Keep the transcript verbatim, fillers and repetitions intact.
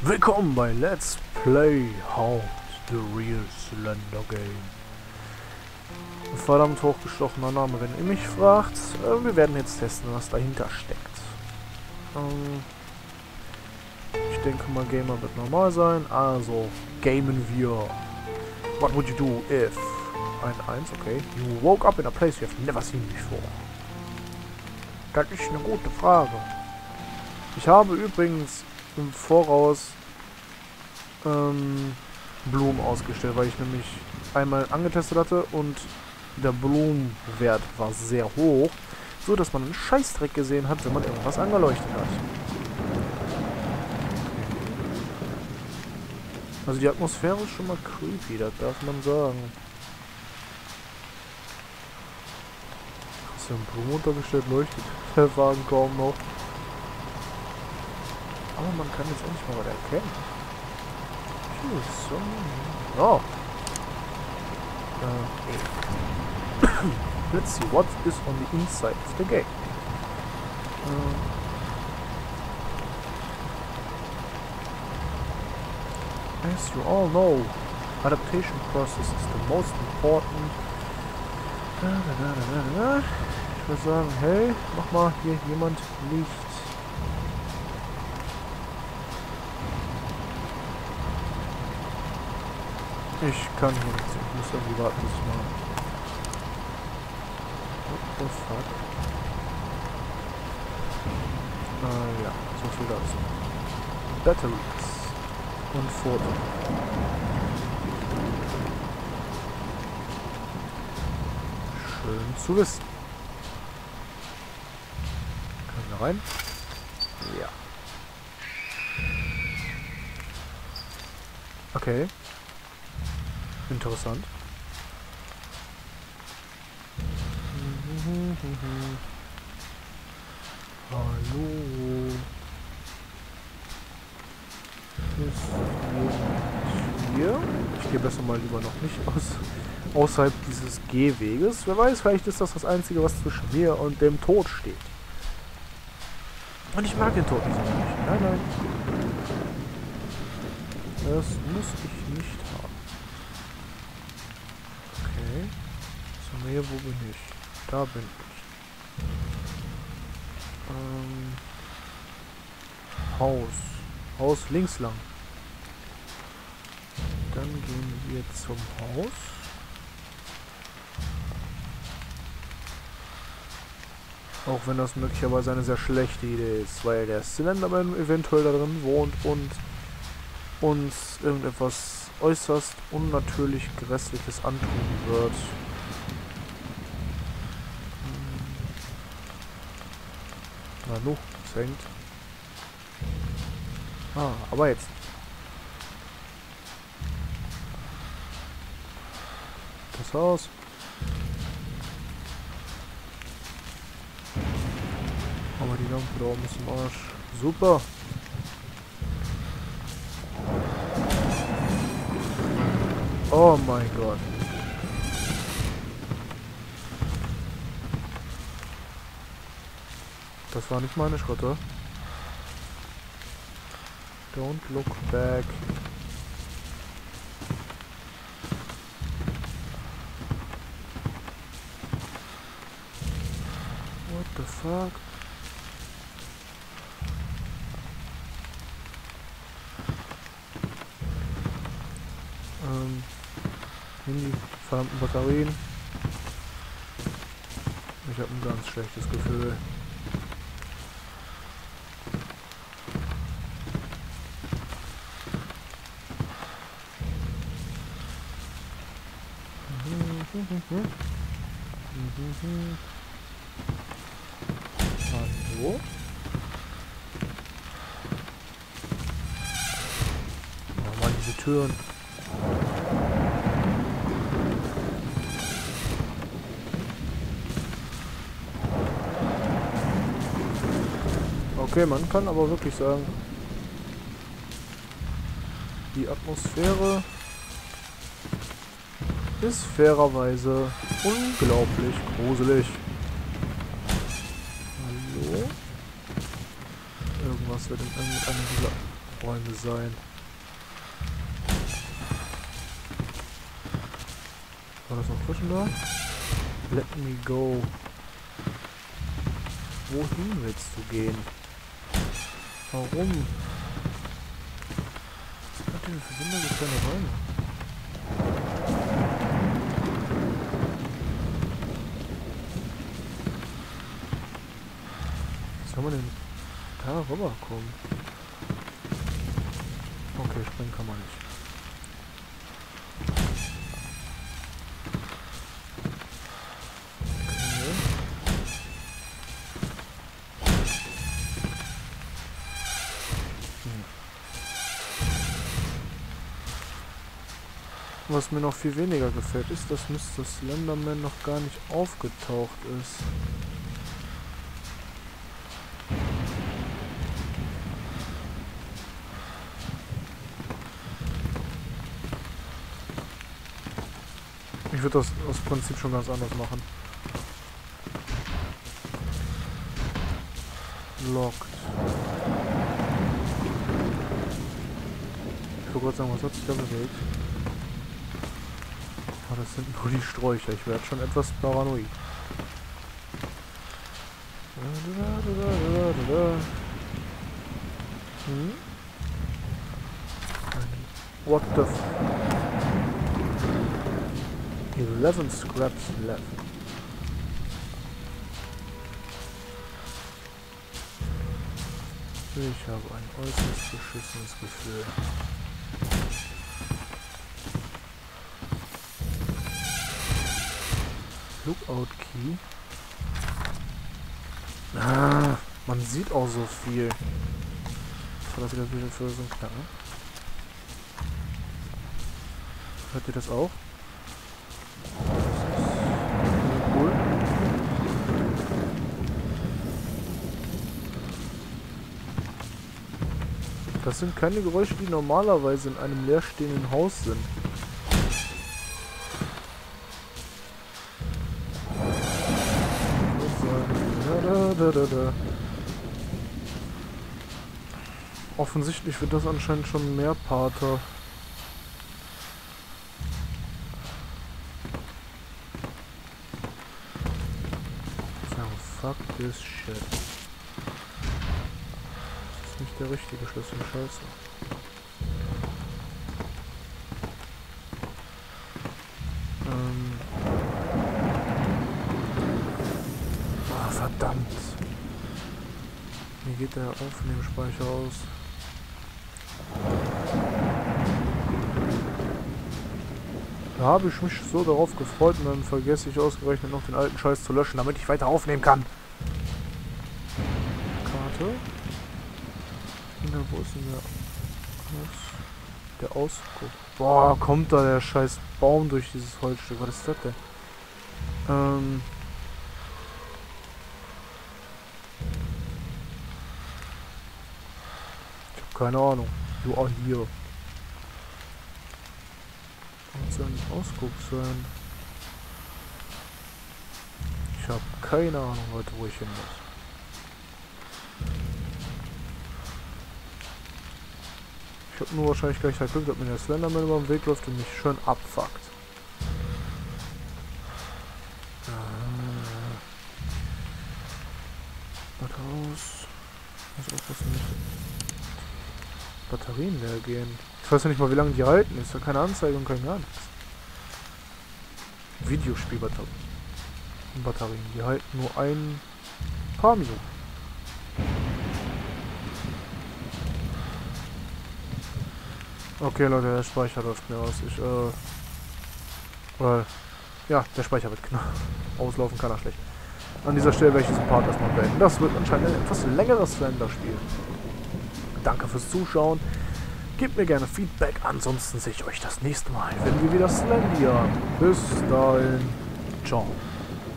Willkommen bei Let's Play How the Real Slender Game. Ein verdammt hochgestochener Name, wenn ihr mich fragt. Äh, wir werden jetzt testen, was dahinter steckt. Ähm, ich denke mal, Gamer wird normal sein. Also, gamen wir. What would you do if... Ein eins, okay. You woke up in a place you have never seen before. Das ist eine gute Frage. Ich habe übrigens im Voraus ähm, Blumen ausgestellt, weil ich nämlich einmal angetestet hatte und der Blumenwert war sehr hoch, so dass man einen Scheißdreck gesehen hat, wenn man irgendwas angeleuchtet hat. Also die Atmosphäre ist schon mal creepy, das darf man sagen. Hast du einen Blumen untergestellt, leuchtet der Wagen kaum noch. Aber man kann jetzt endlich mal was erkennen. So. Oh. Uh, let's see what is on the inside of the game. Uh, as you all know, adaptation process is the most important. Da, da, da, da, da, da. Ich würde sagen, hey, mach mal hier jemand Licht. Ich kann hier nichts. Ich muss irgendwie warten, bis ich mal... What the fuck? Äh, ja. So viel dazu. Batteries. Und Foto. Schön zu wissen. Können wir rein? Ja. Okay. Interessant. Hallo. Ist jemand hier? Ich gehe besser mal lieber noch nicht aus, außerhalb dieses Gehweges. Wer weiß, vielleicht ist das das Einzige, was zwischen mir und dem Tod steht. Und ich mag den Tod nicht so wirklich. Nein, nein. Das muss ich nicht haben. Okay. So, hier, wo bin ich? Da bin ich. Ähm. Haus. Haus links lang. Dann gehen wir zum Haus. Auch wenn das möglicherweise eine sehr schlechte Idee ist, weil der Slenderman eventuell da drin wohnt und uns irgendetwas äußerst unnatürlich Grässliches antun wird. Na nu, es hängt. Ah, aber jetzt. Das Haus. Aber die Lampe da oben ist im Arsch. Super. Oh mein Gott. Das war nicht meine Schritte. Don't look back. What the fuck? Ähm, Handy, verdammten Batterien. Ich habe ein ganz schlechtes Gefühl. Hallo? Oh Mann, diese Türen. Okay, man kann aber wirklich sagen, die Atmosphäre ist fairerweise unglaublich gruselig. Hallo? Irgendwas wird in irgendeiner dieser Freunde sein. War das noch Frischen da? Let me go. Wohin willst du gehen? Warum? Was hat denn für Sinn, so kleine Räume? Wie soll man denn da rüberkommen? Okay, springen kann man nicht. Was mir noch viel weniger gefällt, ist, dass Mister Slenderman noch gar nicht aufgetaucht ist. Ich würde das aus Prinzip schon ganz anders machen. Locked. Ich wollte gerade sagen, was hat sich da bewegt? Oh, das sind nur die Sträucher. Ich werde schon etwas paranoid. Hm? What the f... eleven scraps left. Ich habe ein äußerst beschissenes Gefühl. Lookout Key. Ah, man sieht auch so viel. Was war das wieder für so ein Knacken? Hört ihr das auch? Cool. Das sind keine Geräusche, die normalerweise in einem leerstehenden Haus sind. Da, da, da. Offensichtlich wird das anscheinend schon mehr Pater. So, fuck this shit. Das ist nicht der richtige Schlüssel, scheiße. Ähm. Ah, verdammt. Wie geht der Aufnehmspeicher aus? Da habe ich mich so darauf gefreut und dann vergesse ich ausgerechnet noch den alten Scheiß zu löschen, damit ich weiter aufnehmen kann. Karte. Na, wo ist denn der Aus der Ausguck? Boah, kommt da der scheiß Baum durch dieses Holzstück. Was ist das denn? Ähm... Keine Ahnung. Du auch hier. Was soll ein Ausguck sein? Ich habe keine Ahnung heute, wo ich hin muss. Ich habe nur wahrscheinlich gleich halt Glück, dass mir der Slenderman über den Weg läuft und mich schön abfuckt. Was aus? Was aufpassen nicht. Batterien leer gehen. Ich weiß ja nicht mal, wie lange die halten. Ist ja keine Anzeige und kein gar nichts. Videospielbatterien. Batterien. Die halten nur ein paar Minuten. Okay, Leute, der Speicher läuft mir aus. Ich, äh... Weil... Ja, der Speicher wird knapp. Auslaufen kann er schlecht. An dieser Stelle werde ich diesen Part erstmal beenden. Das wird anscheinend ein etwas längeres Slender-Spiel. Danke fürs Zuschauen. Gebt mir gerne Feedback. Ansonsten sehe ich euch das nächste Mal, wenn wir wieder Slendia. Bis dahin. Ciao.